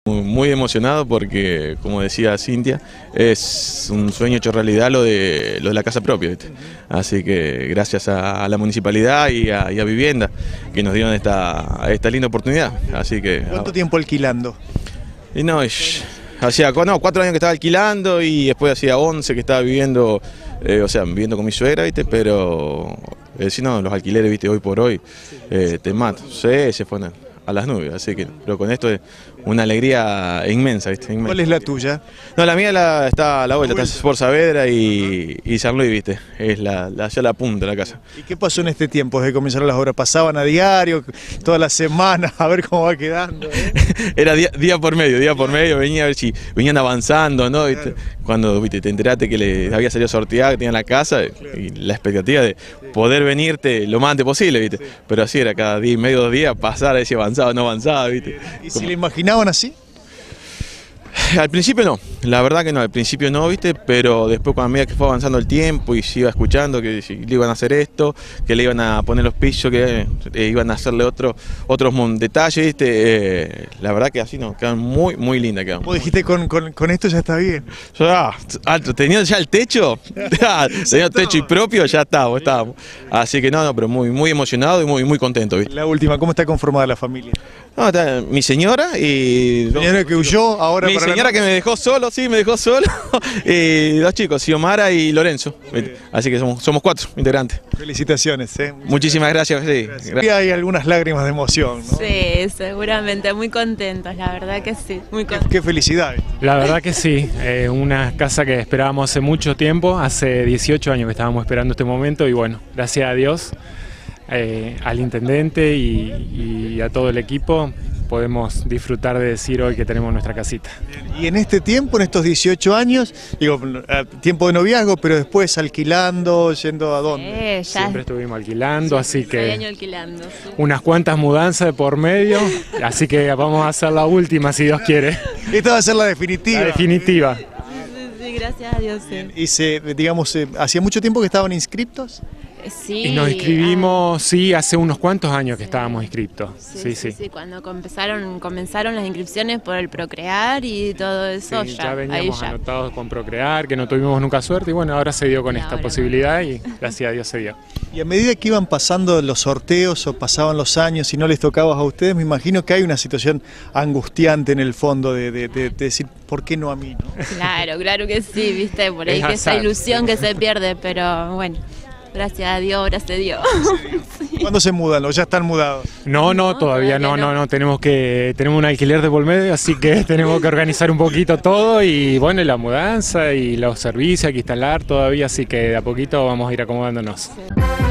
Muy emocionado porque, como decía Cintia, es un sueño hecho realidad lo de la casa propia, ¿viste? Así que gracias a la municipalidad y a Vivienda que nos dieron esta linda oportunidad. Así que, ¿cuánto tiempo alquilando? Y no, hacía 4 años que estaba alquilando y después hacía 11 que estaba viviendo, viviendo con mi suegra, ¿viste? Pero si no, los alquileres, ¿viste? Hoy por hoy te matan. Sí, se fueron a las nubes, así que, pero con esto es una alegría inmensa, ¿viste? Inmensa. ¿Cuál es la tuya? No, la mía está a la vuelta, está por Saavedra y San Luis, ¿viste? Es ya la punta de la casa. ¿Y qué pasó en este tiempo desde que comenzaron las obras? ¿Pasaban a diario, toda la semana, a ver cómo va quedando? Era día por medio, venía a ver si venían avanzando, ¿no? ¿Viste? Cuando, ¿viste? Te enteraste que le había salido sorteada, que tenían la casa, y la expectativa de poder venirte lo más antes posible, ¿viste? Pero así era, cada día y medio, 2 días, pasar a ver si avanzaba o no avanzaba, ¿viste? ¿Y si le imaginaban así? Al principio no, la verdad que no, al principio no, ¿viste? Pero después cuando a medida que fue avanzando el tiempo y se iba escuchando que le iban a hacer esto, que le iban a poner los pisos, que iban a hacerle otros detalles, ¿viste? La verdad que así no, quedan muy lindas. Vos dijiste con esto ya está bien. Alto, teniendo ya el techo, teniendo techo y propio, ya estábamos. Así que no, pero muy emocionado y muy contento, ¿viste? La última, ¿cómo está conformada la familia? No, está mi señora y... Señora que huyó ahora mi para señora que me dejó solo, y 2 chicos, Xiomara y Lorenzo. Así que somos 4 integrantes. Felicitaciones, Muchísimas gracias. Sí. Gracias. Hay algunas lágrimas de emoción, ¿no? Sí, seguramente, muy contentos, la verdad que sí. Muy contentos. Qué felicidad. La verdad que sí, una casa que esperábamos hace mucho tiempo, hace 18 años que estábamos esperando este momento y bueno, gracias a Dios, al intendente y a todo el equipo, podemos disfrutar de decir hoy que tenemos nuestra casita. Y en este tiempo, en estos 18 años, digo, tiempo de noviazgo, pero después alquilando, yendo a dónde. Siempre estuvimos alquilando, así que Alquilando, sí. unas cuantas mudanzas de por medio, así que vamos a hacer la última si Dios quiere. Esta va a ser la definitiva. La definitiva. Sí, gracias a Dios, sí. Y ¿hacía mucho tiempo que estaban inscriptos? Sí. Y nos inscribimos, sí, hace unos cuantos años que estábamos inscriptos. Sí, cuando comenzaron las inscripciones por el Procrear y todo eso, sí, ya veníamos anotados con Procrear, que no tuvimos nunca suerte y bueno, ahora se dio con esta posibilidad y gracias a Dios se dio. Y a medida que iban pasando los sorteos o pasaban los años y no les tocaba a ustedes, me imagino que hay una situación angustiante en el fondo de decir, ¿por qué no a mí? ¿No? Claro que sí, viste, por ahí que esa ilusión que se pierde, pero bueno. Gracias a Dios, ahora se dio. Sí. ¿Cuándo se mudan o ya están mudados? No, todavía no. Tenemos un alquiler de por medio, así que tenemos que organizar un poquito todo y bueno, la mudanza y los servicios hay que instalar todavía, así que de a poquito vamos a ir acomodándonos. Sí.